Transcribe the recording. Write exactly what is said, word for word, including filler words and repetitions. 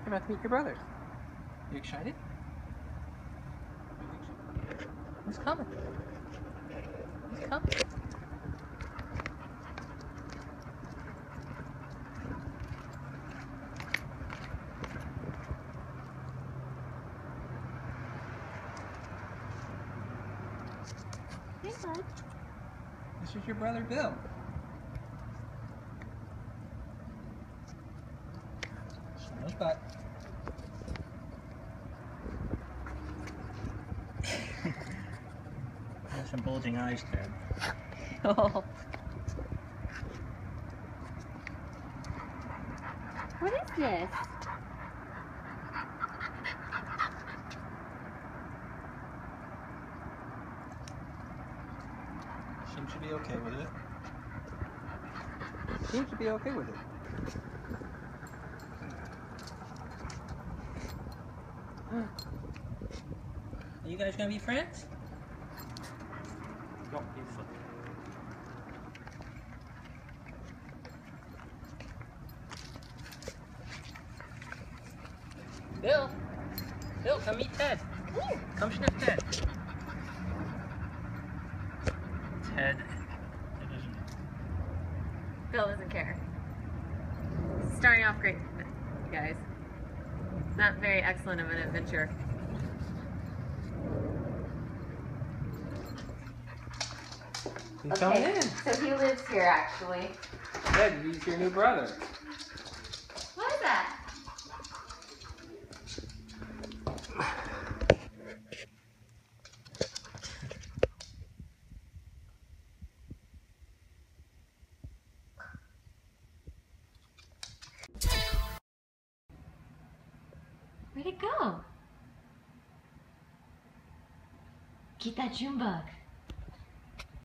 You're about to meet your brother. You excited? Who's coming? Who's coming? Hey, bud. This is your brother Bill. Smell his butt. Has some bulging eyes, Ted. Oh. What is this? Seems to be okay with it. Seems to be okay with it. Are you guys gonna be friends? Don't be flipped. Bill! Bill, come meet Ted. Ooh. Come sniff Ted. Ted. Bill doesn't care. Starting off great, you guys. Not very excellent of an adventure. He's coming in. So he lives here, actually. Ted, he's your new brother. What is that? Where'd it go? Get that June bug.